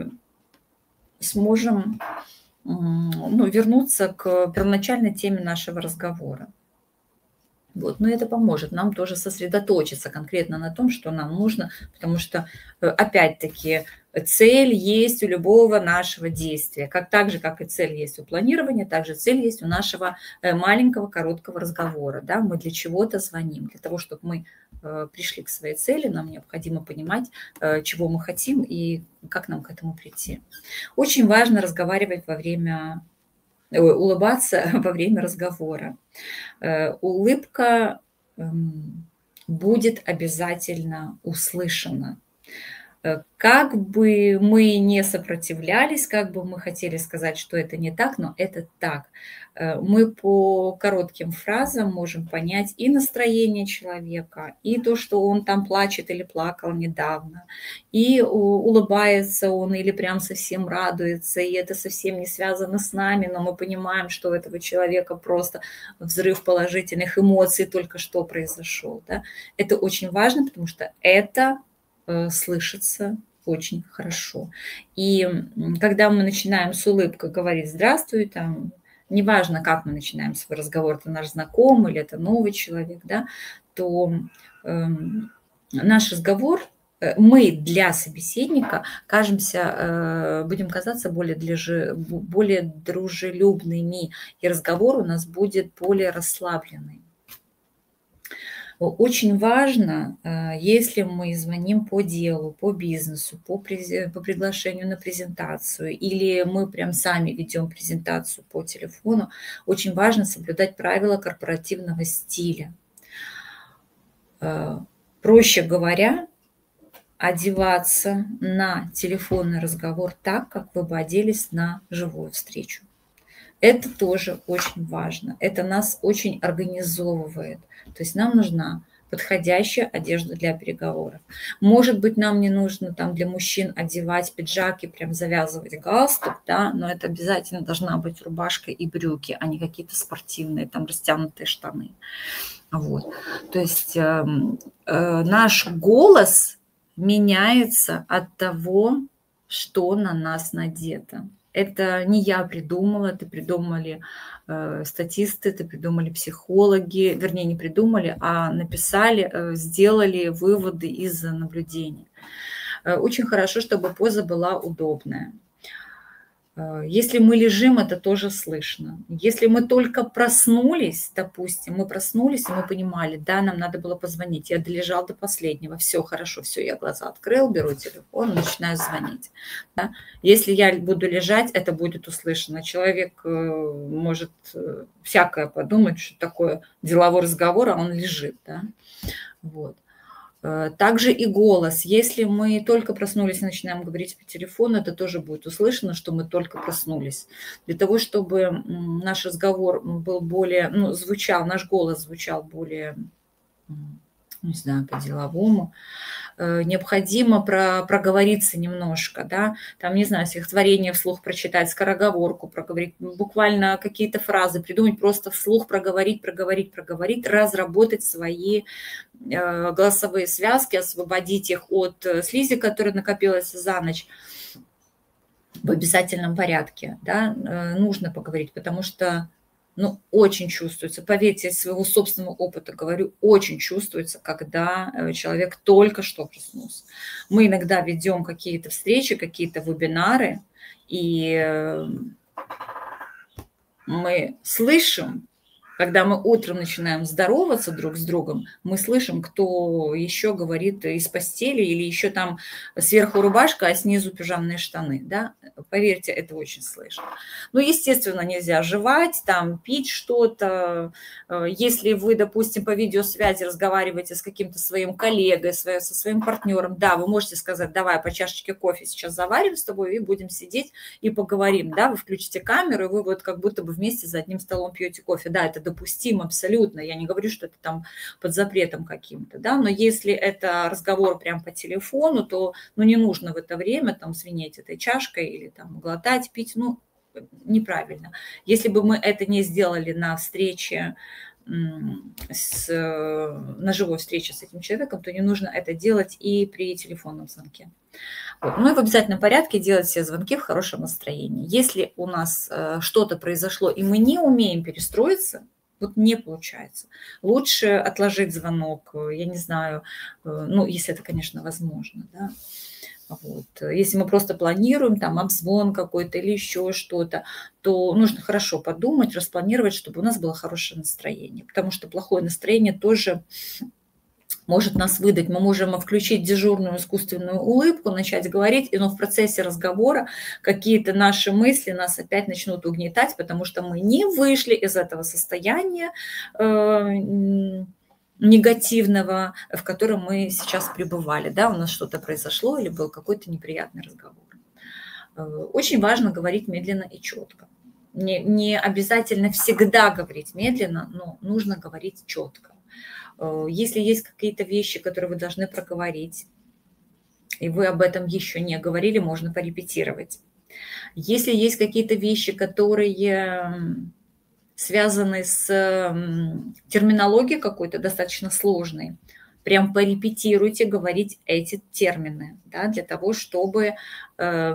сможем, ну, вернуться к первоначальной теме нашего разговора. Вот. Но это поможет нам тоже сосредоточиться конкретно на том, что нам нужно, потому что, опять-таки, цель есть у любого нашего действия. Как, так же, как и цель есть у планирования, так же цель есть у нашего маленького короткого разговора. Да? Мы для чего-то звоним. Для того, чтобы мы пришли к своей цели, нам необходимо понимать, чего мы хотим и как нам к этому прийти. Очень важно разговаривать во время улыбаться во время разговора. Улыбка будет обязательно услышана. Как бы мы не сопротивлялись, как бы мы хотели сказать, что это не так, но это так. Мы по коротким фразам можем понять и настроение человека, и то, что он там плачет или плакал недавно, и улыбается он или прям совсем радуется, и это совсем не связано с нами, но мы понимаем, что у этого человека просто взрыв положительных эмоций только что произошел. Да? Это очень важно, потому что это слышится очень хорошо. И когда мы начинаем с улыбкой говорить «здравствуй», там, неважно, как мы начинаем свой разговор, это наш знакомый или это новый человек, да, то э, наш разговор, э, мы для собеседника кажемся, э, будем казаться более, для, более дружелюбными, и разговор у нас будет более расслабленный. Очень важно, если мы звоним по делу, по бизнесу, по, по приглашению на презентацию, или мы прям сами ведем презентацию по телефону, очень важно соблюдать правила корпоративного стиля. Проще говоря, одеваться на телефонный разговор так, как вы бы оделись на живую встречу. Это тоже очень важно. Это нас очень организовывает. То есть нам нужна подходящая одежда для переговоров. Может быть, нам не нужно там для мужчин одевать пиджак и прям завязывать галстук, да, но это обязательно должна быть рубашка и брюки, а не какие-то спортивные там растянутые штаны. Вот. То есть э, э, наш голос меняется от того, что на нас надето. Это не я придумала, это придумали э, статисты, это придумали психологи, вернее, не придумали, а написали, э, сделали выводы из наблюдений. Э, очень хорошо, чтобы поза была удобная. Э, если мы лежим, это тоже слышно. Если мы только проснулись, допустим, мы проснулись, и мы понимали, да, нам надо было позвонить, я долежал до последнего, все хорошо, все, я глаза открыл, беру телефон, начинаю звонить. Да? Если я буду лежать, это будет услышано. Человек э, может э, всякое подумать, что такое деловой разговор, а он лежит. Да? Вот. Также и голос. Если мы только проснулись и начинаем говорить по телефону, это тоже будет услышано, что мы только проснулись. Для того, чтобы наш разговор был более, ну, звучал, наш голос звучал более, не знаю, по-деловому, необходимо про, проговориться немножко, да, там, не знаю, стихотворение вслух прочитать, скороговорку проговорить, буквально какие-то фразы придумать, просто вслух проговорить, проговорить, проговорить, разработать свои э, голосовые связки, освободить их от слизи, которая накопилась за ночь в обязательном порядке, да, э, нужно поговорить, потому что ну, очень чувствуется, поверьте, из своего собственного опыта говорю, очень чувствуется, когда человек только что проснулся. Мы иногда ведем какие-то встречи, какие-то вебинары, и мы слышим, когда мы утром начинаем здороваться друг с другом, мы слышим, кто еще говорит из постели или еще там сверху рубашка, а снизу пижамные штаны. Да? Поверьте, это очень слышно. Ну, естественно, нельзя жевать, там, пить что-то. Если вы, допустим, по видеосвязи разговариваете с каким-то своим коллегой, со своим партнером, да, вы можете сказать, давай по чашечке кофе сейчас заварим с тобой и будем сидеть и поговорим. Да? Вы включите камеру, и вы вот как будто бы вместе за одним столом пьете кофе. Да, это допустим абсолютно. Я не говорю, что это там под запретом каким-то, да, но если это разговор прям по телефону, то ну, не нужно в это время там звенеть этой чашкой или там глотать, пить, ну, неправильно. Если бы мы это не сделали на встрече, с, на живой встрече с этим человеком, то не нужно это делать и при телефонном звонке. Вот. Ну и в обязательном порядке делать все звонки в хорошем настроении. Если у нас что-то произошло, и мы не умеем перестроиться, вот не получается. Лучше отложить звонок, я не знаю, ну, если это, конечно, возможно, да. Вот. Если мы просто планируем там обзвон какой-то или еще что-то, то нужно хорошо подумать, распланировать, чтобы у нас было хорошее настроение. Потому что плохое настроение тоже может нас выдать. Мы можем включить дежурную искусственную улыбку, начать говорить, но в процессе разговора какие-то наши мысли нас опять начнут угнетать, потому что мы не вышли из этого состояния э, негативного, в котором мы сейчас пребывали, да, у нас что-то произошло или был какой-то неприятный разговор. Очень важно говорить медленно и четко. Не, не обязательно всегда говорить медленно, но нужно говорить четко. Если есть какие-то вещи, которые вы должны проговорить, и вы об этом еще не говорили, можно порепетировать. Если есть какие-то вещи, которые связанный с терминологией какой-то достаточно сложной, прям порепетируйте говорить эти термины, да, для того, чтобы э,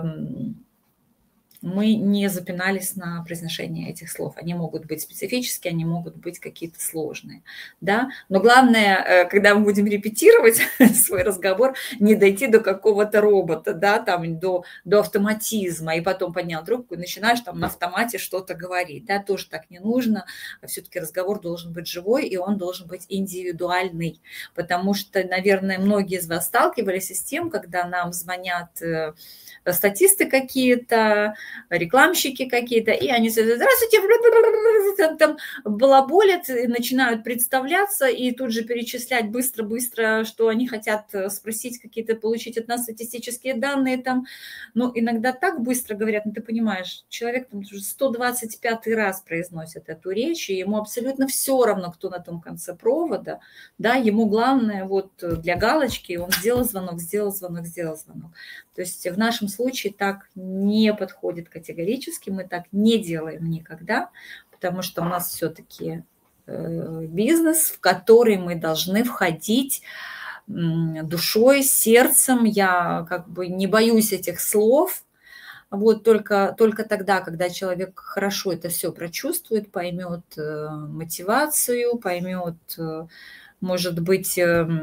мы не запинались на произношение этих слов. Они могут быть специфические, они могут быть какие-то сложные. Да? Но главное, когда мы будем репетировать свой разговор, не дойти до какого-то робота, да, там, до, до автоматизма, и потом поднял трубку и начинаешь там на автомате что-то говорить. Да? Тоже так не нужно. Все-таки разговор должен быть живой, и он должен быть индивидуальный. Потому что, наверное, многие из вас сталкивались с тем, когда нам звонят статисты какие-то, рекламщики какие-то, и они здравствуйте, там балаболят, начинают представляться и тут же перечислять быстро-быстро, что они хотят спросить какие-то, получить от нас статистические данные там. Но иногда так быстро говорят, ну ты понимаешь, человек там уже сто двадцать пятый раз произносит эту речь, и ему абсолютно все равно, кто на том конце провода, да, ему главное вот для галочки, он сделал звонок, сделал звонок, сделал звонок. То есть в нашем случае так не подходит категорически, мы так не делаем никогда, потому что у нас все-таки бизнес, в который мы должны входить душой, сердцем. Я как бы не боюсь этих слов. Вот только, только тогда, когда человек хорошо это все прочувствует, поймет мотивацию, поймет, может быть,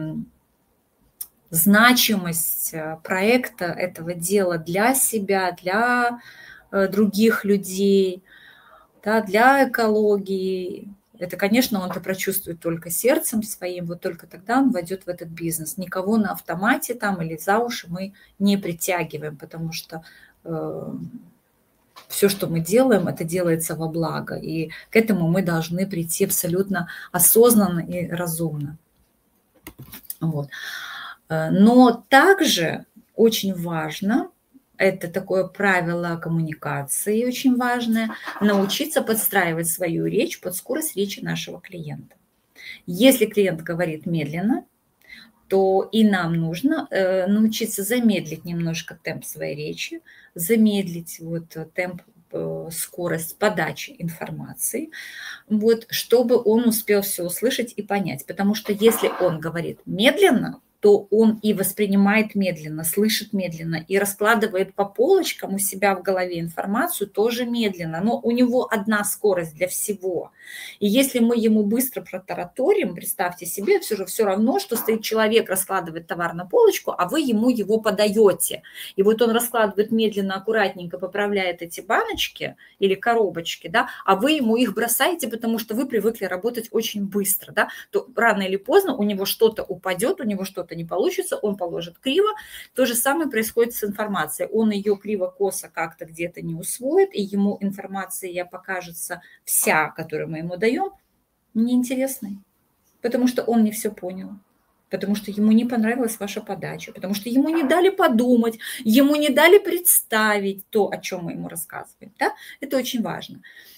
значимость проекта, этого дела для себя, для других людей, да, для экологии. Это, конечно, он это прочувствует только сердцем своим, вот только тогда он войдет в этот бизнес. Никого на автомате там или за уши мы не притягиваем, потому что э, все, что мы делаем, это делается во благо. И к этому мы должны прийти абсолютно осознанно и разумно. Вот. Но также очень важно, это такое правило коммуникации очень важное, научиться подстраивать свою речь под скорость речи нашего клиента. Если клиент говорит медленно, то и нам нужно э, научиться замедлить немножко темп своей речи, замедлить вот темп, э, скорость подачи информации, вот, чтобы он успел все услышать и понять. Потому что если он говорит медленно, то он и воспринимает медленно, слышит медленно и раскладывает по полочкам у себя в голове информацию тоже медленно. Но у него одна скорость для всего. И если мы ему быстро протараторим, представьте себе, все же все равно, что стоит человек, раскладывает товар на полочку, а вы ему его подаете. И вот он раскладывает медленно, аккуратненько, поправляет эти баночки или коробочки, да, а вы ему их бросаете, потому что вы привыкли работать очень быстро, да, то рано или поздно у него что-то упадет, у него что-то не получится, он положит криво. То же самое происходит с информацией. Он ее криво-косо как-то где-то не усвоит, и ему информация покажется вся, которую мы ему даем, неинтересной, потому что он не все понял, потому что ему не понравилась ваша подача, потому что ему не дали подумать, ему не дали представить то, о чем мы ему рассказываем. Да? Это очень важно.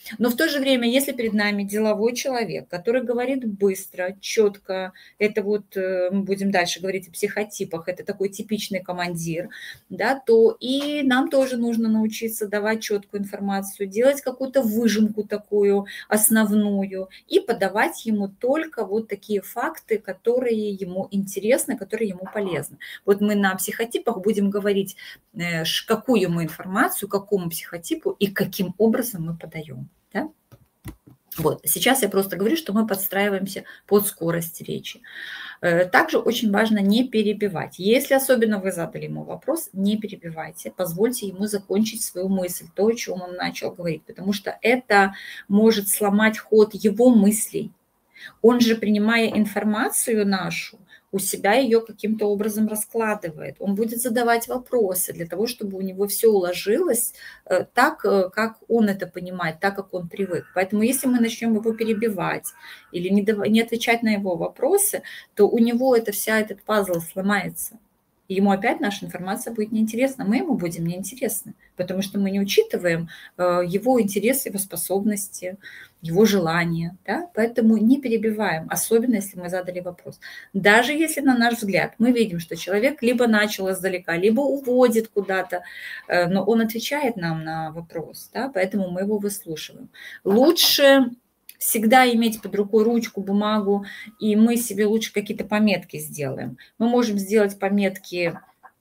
Но в то же время, если перед нами деловой человек, который говорит быстро, четко, это вот мы будем дальше говорить о психотипах, это такой типичный командир, да, то и нам тоже нужно научиться давать четкую информацию, делать какую-то выжимку такую основную и подавать ему только вот такие факты, которые ему интересны, которые ему полезны. Вот мы на психотипах будем говорить, какую мы информацию, какому психотипу и каким образом мы подаем. Да? Вот. Сейчас я просто говорю, что мы подстраиваемся под скорость речи. Также очень важно не перебивать. Если особенно вы задали ему вопрос, не перебивайте, позвольте ему закончить свою мысль, то, о чем он начал говорить, потому что это может сломать ход его мыслей. Он же, принимая информацию нашу, у себя ее каким-то образом раскладывает. Он будет задавать вопросы для того, чтобы у него все уложилось так, как он это понимает, так, как он привык. Поэтому если мы начнем его перебивать или не, давать, не отвечать на его вопросы, то у него это, вся этот пазл сломается. И ему опять наша информация будет неинтересна, мы ему будем неинтересны, потому что мы не учитываем его интересы, его способности, его желания. Да? Поэтому не перебиваем, особенно если мы задали вопрос. Даже если, на наш взгляд, мы видим, что человек либо начал издалека, либо уводит куда-то, но он отвечает нам на вопрос, да? Поэтому мы его выслушиваем. Лучше всегда иметь под рукой ручку, бумагу, и мы себе лучше какие-то пометки сделаем. Мы можем сделать пометки,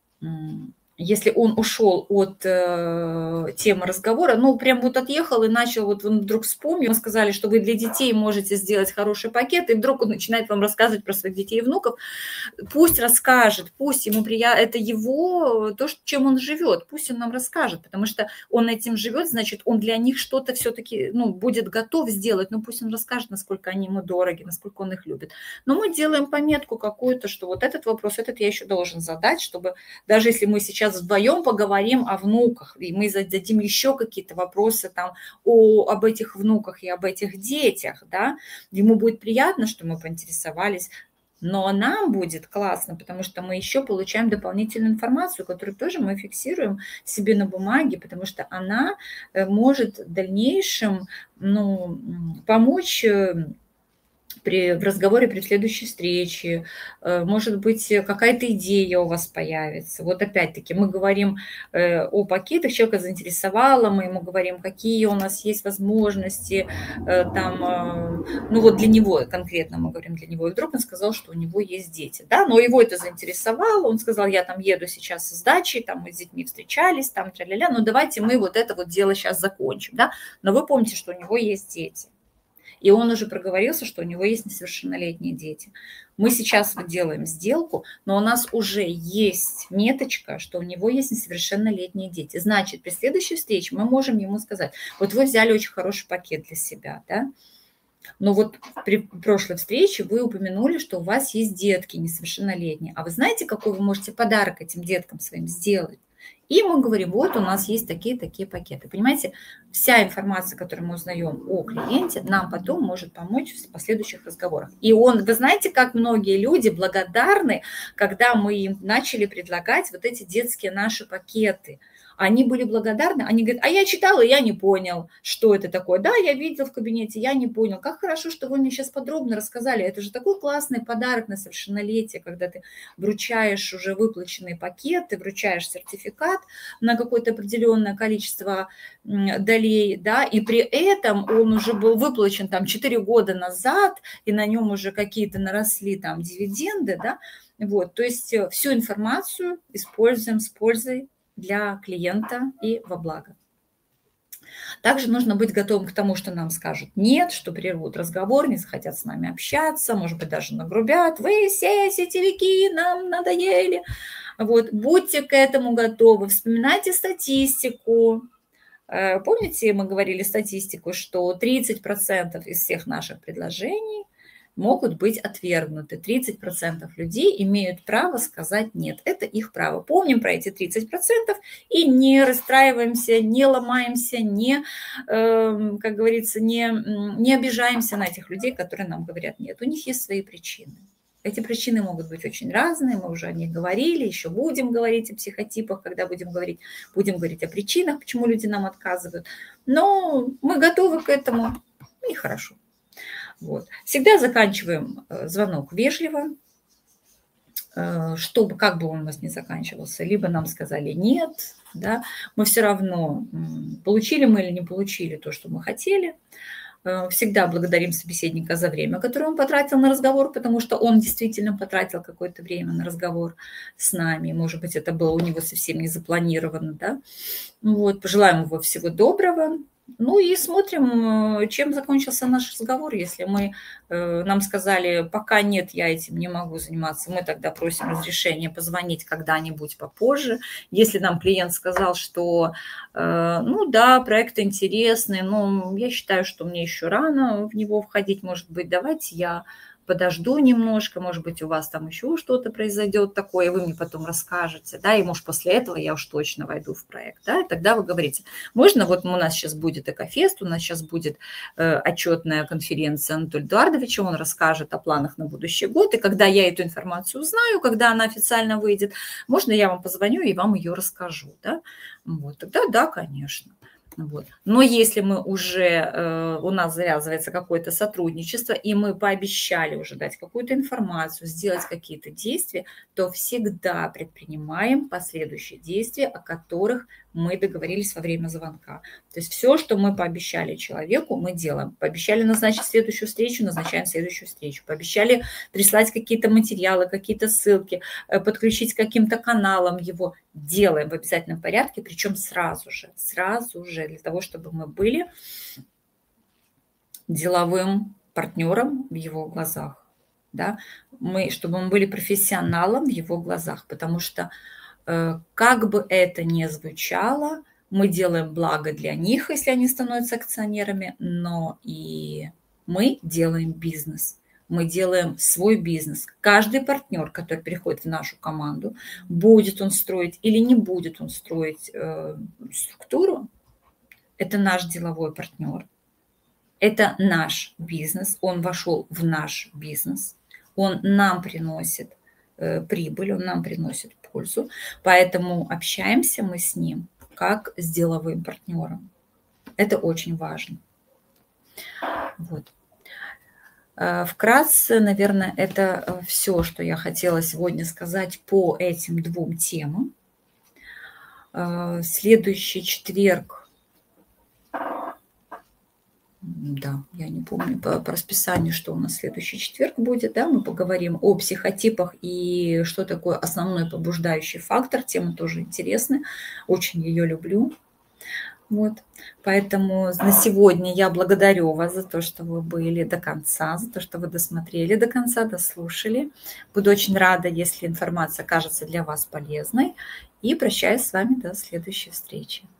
если он ушел от э, темы разговора, ну, прям вот отъехал и начал, вот он вдруг вспомнил, мы сказали, что вы для детей можете сделать хороший пакет, и вдруг он начинает вам рассказывать про своих детей и внуков, пусть расскажет, пусть ему приятно, это его, то, чем он живет, пусть он нам расскажет, потому что он этим живет, значит, он для них что-то все-таки, ну, будет готов сделать, ну, пусть он расскажет, насколько они ему дороги, насколько он их любит. Но мы делаем пометку какую-то, что вот этот вопрос, этот я еще должен задать, чтобы даже если мы сейчас вдвоем поговорим о внуках, и мы зададим еще какие-то вопросы там о, об этих внуках и об этих детях, да, ему будет приятно, что мы поинтересовались, но нам будет классно, потому что мы еще получаем дополнительную информацию, которую тоже мы фиксируем себе на бумаге, потому что она может в дальнейшем, ну, помочь При, в разговоре при следующей встрече, может быть, какая-то идея у вас появится. Вот опять-таки мы говорим о пакетах, человека заинтересовало, мы ему говорим, какие у нас есть возможности, там, ну вот для него конкретно мы говорим для него. И вдруг он сказал, что у него есть дети, да, но его это заинтересовало, он сказал, я там еду сейчас с дачей, там мы с детьми встречались, там тра-ля-ля, ну давайте мы вот это вот дело сейчас закончим, да, но вы помните, что у него есть дети. И он уже проговорился, что у него есть несовершеннолетние дети. Мы сейчас делаем сделку, но у нас уже есть меточка, что у него есть несовершеннолетние дети. Значит, при следующей встрече мы можем ему сказать, вот вы взяли очень хороший пакет для себя, да? Но вот при прошлой встрече вы упомянули, что у вас есть детки несовершеннолетние. А вы знаете, какой вы можете подарок этим деткам своим сделать? И мы говорим, вот у нас есть такие-такие пакеты. Понимаете, вся информация, которую мы узнаем о клиенте, нам потом может помочь в последующих разговорах. И он, вы знаете, как многие люди благодарны, когда мы им начали предлагать вот эти детские наши пакеты. Они были благодарны, они говорят, а я читала, я не понял, что это такое. Да, я видел в кабинете, я не понял. Как хорошо, что вы мне сейчас подробно рассказали. Это же такой классный подарок на совершеннолетие, когда ты вручаешь уже выплаченный пакет, ты вручаешь сертификат на какое-то определенное количество долей, да, и при этом он уже был выплачен там четыре года назад, и на нем уже какие-то наросли там дивиденды, да. Вот, то есть всю информацию используем с пользой для клиента и во благо. Также нужно быть готовым к тому, что нам скажут нет, что прервут разговор, не захотят с нами общаться, может быть, даже нагрубят. Вы все сетевики, нам надоели. Вот, будьте к этому готовы, вспоминайте статистику. Помните, мы говорили статистику, что тридцать процентов из всех наших предложений могут быть отвергнуты. тридцать процентов людей имеют право сказать нет. Это их право. Помним про эти тридцать процентов и не расстраиваемся, не ломаемся, не, э, как говорится, не, не обижаемся на этих людей, которые нам говорят нет. У них есть свои причины. Эти причины могут быть очень разные, мы уже о них говорили, еще будем говорить о психотипах, когда будем говорить, будем говорить о причинах, почему люди нам отказывают. Но мы готовы к этому, и хорошо. Вот. Всегда заканчиваем звонок вежливо, чтобы, как бы он у нас ни заканчивался, либо нам сказали нет, да, мы все равно, получили мы или не получили то, что мы хотели. Всегда благодарим собеседника за время, которое он потратил на разговор, потому что он действительно потратил какое-то время на разговор с нами. Может быть, это было у него совсем не запланировано, да. Вот, пожелаем его всего доброго. Ну и смотрим, чем закончился наш разговор. Если мы, нам сказали, пока нет, я этим не могу заниматься, мы тогда просим разрешения позвонить когда-нибудь попозже. Если нам клиент сказал, что, ну да, проект интересный, но я считаю, что мне еще рано в него входить, может быть, давайте я подожду немножко, может быть, у вас там еще что-то произойдет такое, вы мне потом расскажете, да, и, может, после этого я уж точно войду в проект, да, и тогда вы говорите, можно, вот у нас сейчас будет Экофест, у нас сейчас будет э, отчетная конференция Анатолия Эдуардовича, он расскажет о планах на будущий год, и когда я эту информацию узнаю, когда она официально выйдет, можно я вам позвоню и вам ее расскажу, да, вот, тогда да, конечно. Вот. Но если мы уже, э, у нас завязывается какое-то сотрудничество, и мы пообещали уже дать какую-то информацию, сделать какие-то действия, то всегда предпринимаем последующие действия, о которых мы договорились во время звонка. То есть все, что мы пообещали человеку, мы делаем. Пообещали назначить следующую встречу, назначаем следующую встречу. Пообещали прислать какие-то материалы, какие-то ссылки, подключить к каким-то каналам его. Делаем в обязательном порядке, причем сразу же, сразу же, для того, чтобы мы были деловым партнером в его глазах, да? Мы, чтобы мы были профессионалом в его глазах, потому что как бы это ни звучало, мы делаем благо для них, если они становятся акционерами, но и мы делаем бизнес. Мы делаем свой бизнес. Каждый партнер, который приходит в нашу команду, будет он строить или не будет он строить э, структуру, это наш деловой партнер. Это наш бизнес. Он вошел в наш бизнес. Он нам приносит э, прибыль, он нам приносит пользу. Поэтому общаемся мы с ним как с деловым партнером. Это очень важно. Вот. Вкратце, наверное, это все, что я хотела сегодня сказать по этим двум темам. Следующий четверг, да, я не помню по, по расписанию, что у нас следующий четверг будет, да, мы поговорим о психотипах и что такое основной побуждающий фактор. Тема тоже интересная, очень ее люблю. Вот, поэтому на сегодня я благодарю вас за то, что вы были до конца, за то, что вы досмотрели до конца, дослушали. Буду очень рада, если информация окажется для вас полезной. И прощаюсь с вами до следующей встречи.